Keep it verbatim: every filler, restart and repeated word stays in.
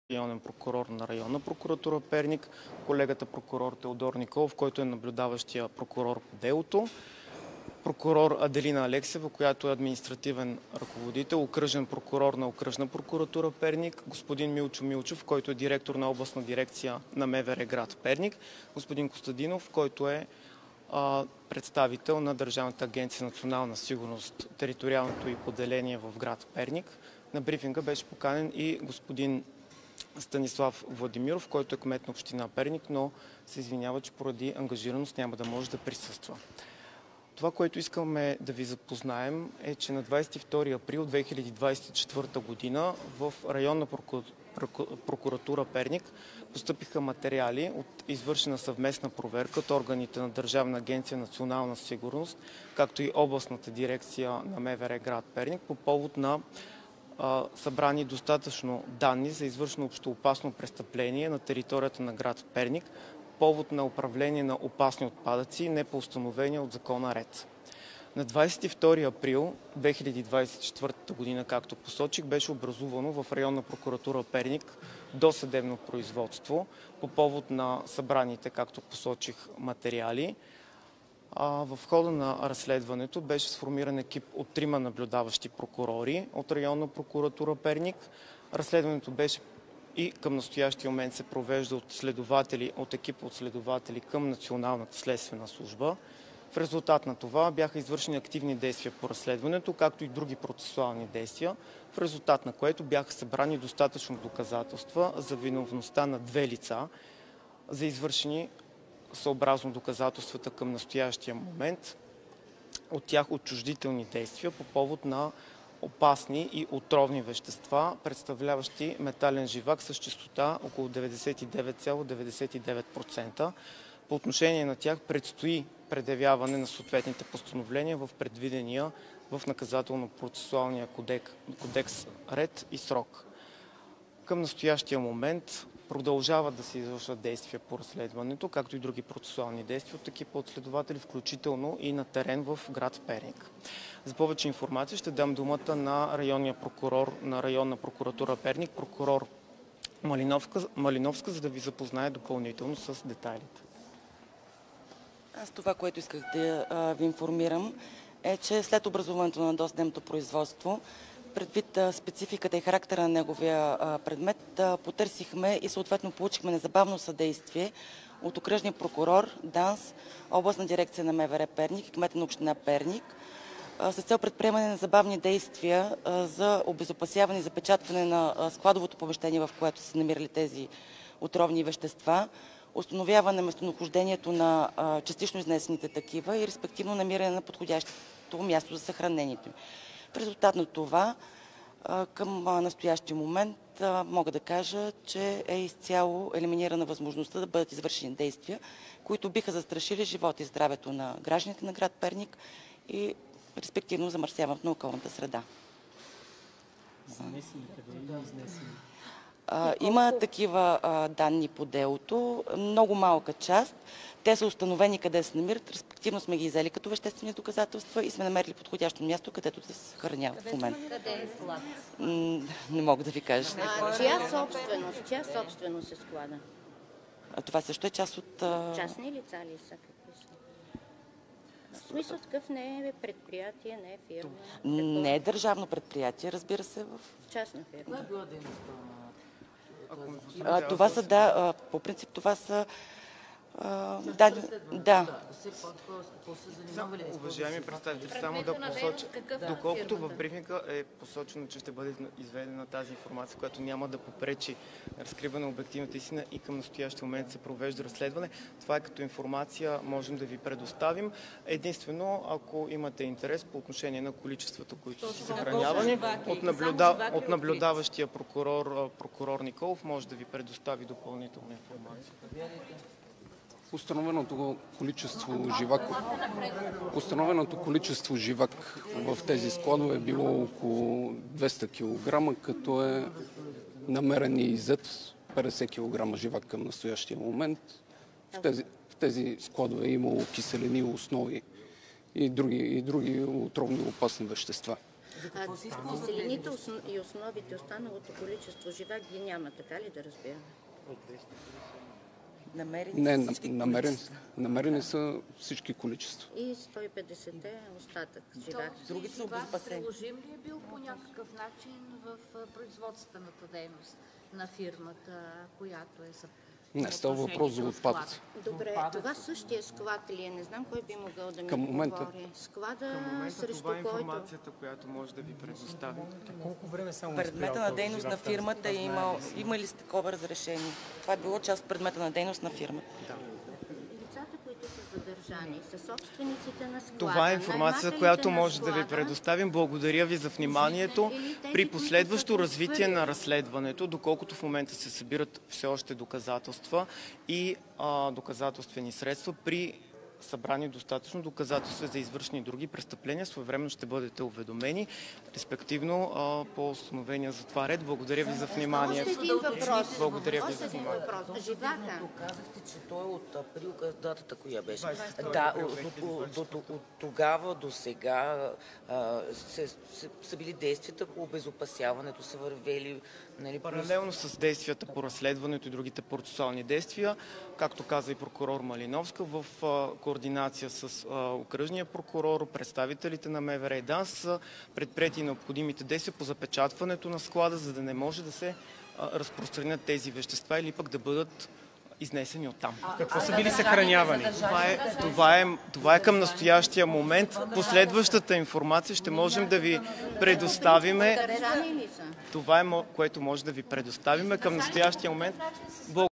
районен прокурор на районна прокуратура Перник, колегата прокурор Теодор Николов, който е наблюдаващия прокурор по делото, прокурор Аделина Алексева, която е административен ръководител, окръжен прокурор на окръжна прокуратура Перник, господин Милчо Милчов, който е директор на областна дирекция на МВР град Перник, господин Костадинов, който е а, представител на Държавната агенция национална сигурност, териториалното и поделение в град Перник. На брифинга беше поканен и господин Станислав Владимиров, който е кмет на община Перник, но се извинява, че поради ангажираност няма да може да присъства. Това, което искаме да ви запознаем, е, че на двадесет и втори април две хиляди двадесет и четвърта година в районна прокуратура Перник постъпиха материали от извършена съвместна проверка от органите на Държавна агенция национална сигурност, както и областната дирекция на МВР град Перник по повод на събрани достатъчно данни за извършено общоопасно престъпление на територията на град Перник, повод на управление на опасни отпадъци, не по установения от закона ред. На двадесет и втори април две хиляди двадесет и четвърта година, както посочих, беше образувано в районна прокуратура Перник досъдебно производство по повод на събраните, както посочих, материали. В хода на разследването беше сформиран екип от трима наблюдаващи прокурори от районна прокуратура Перник. Разследването беше и към настоящия момент се провежда от следователи, от екип от следователи към Националната следствена служба. В резултат на това бяха извършени активни действия по разследването, както и други процесуални действия, в резултат на което бяха събрани достатъчно доказателства за виновността на две лица за извършени съобразно доказателствата към настоящия момент от тях отчуждителни действия по повод на опасни и отровни вещества, представляващи метален живак с чистота около деветдесет и девет цяло деветдесет и девет процента. По отношение на тях предстои предявяване на съответните постановления в предвидения в наказателно-процесуалния кодекс, кодекс ред и срок. Към настоящия момент продължават да се извършват действия по разследването, както и други процесуални действия от екипа от следователи, включително и на терен в град Перник. За повече информация ще дам думата на районния прокурор на районна прокуратура Перник, прокурор Малиновска, Малиновска, за да ви запознае допълнително с детайлите. Аз това, което исках да а, ви информирам, е, че след образуването на досъдебното производство, предвид спецификата и характера на неговия предмет, потърсихме и съответно получихме незабавно съдействие от окръжния прокурор, ДАНС, областна дирекция на МВР Перник и кмета на община Перник с цел предприемане на незабавни действия за обезопасяване и запечатване на складовото помещение, в което са се намирали тези отровни вещества, установяване местонахождението на частично изнесените такива и респективно намиране на подходящото място за съхранението им. В резултат на това, към настоящия момент мога да кажа, че е изцяло елиминирана възможността да бъдат извършени действия, които биха застрашили живота и здравето на гражданите на град Перник и респективно замърсяването на околната среда. Има такива данни по делото, много малка част. Те са установени къде се намират, респективно сме ги иззели като веществени доказателства и сме намерили подходящо място, където да се съхраняват в момента. Къде е склад? Не мога да ви кажа. А, чия собственост? Чия собственост е склада? А това също е част от... Частни лица ли са? Какви са? В смисъл такъв не е предприятие, не е фирма? Не е държавно предприятие, разбира се. В частна фирма. Коя е била дейността? А, това са, да, по принцип това са... А, да, да. Уважаеми представители, само да посоча, доколкото в брифинга е посочено, че ще бъде изведена тази информация, която няма да попречи разкриване на обективната истина и към настоящия момент се провежда разследване. Това е като информация, можем да ви предоставим. Единствено, ако имате интерес по отношение на количествата, които са съхранявани, от, наблюда... от наблюдаващия прокурор, прокурор Николов може да ви предостави допълнителна информация. Установеното количество живак, установеното количество живак в тези складове е било около двеста килограма, като е намерен и иззет петдесет килограма живак към настоящия момент. В тези, в тези складове е имало киселени основи и други, и други отровни опасни вещества. А, киселините основ- и основите, останалото количество живак ги няма, така ли да разбираме? Намерени Не, са на- всички намерени, количества. намерени са всички количества. И сто и петдесет е остатък живак. Другите са живак обезопасени. приложим ли е бил по някакъв начин в а, производствената дейност на фирмата, която е за Не, става въпрос за отпадъци. Добре, това същия склад ли е? Не знам кой би могъл да ми Към момента- говори. Склада, Към момента срещу това е който... информацията, която може да ви предоставим. Колко време само Предмета на дейност на фирмата е имал, има ли сте такова разрешение? Това е било част от предмета на дейност на фирмата. Лицата, които са задържани, са собствениците на склада. Това е информация, наемателите която на може да ви склада, предоставим. Благодаря ви за вниманието. или тези, При които последващо са развитие прехвърлили. на разследването, доколкото в момента се събират все още доказателства и а, доказателствени средства, при събрани достатъчно доказателства за извършени други престъпления, своевременно ще бъдете уведомени, респективно а, по установения за това ред. Благодаря ви за Още вниманието. един въпрос. Благодаря ви Още за един вниманието. въпрос. Живака. Казахте, че той е от април, датата коя беше? двадесет и втори Да, април от, две хиляди и от, двадесета. от, от тогава до сега а, се, се, са били действията по обезопасяването, са вървели, нали, плюс- Паралелно с действията по разследването и другите процесуални действия, както каза и прокурор Малиновска, в а, координация с а, окръжния прокурор, представителите на МВР и ДАНС са предприети необходимите действия по запечатването на склада, за да не може да се а, разпространят тези вещества или пък да бъдат изнесени оттам. Какво са били съхранявани? Това е, това, е, това е към настоящия момент. Последващата информация ще можем да ви предоставиме. Задържани ли са? Това е, мо- което може да ви предоставиме към настоящия момент. Благодаря.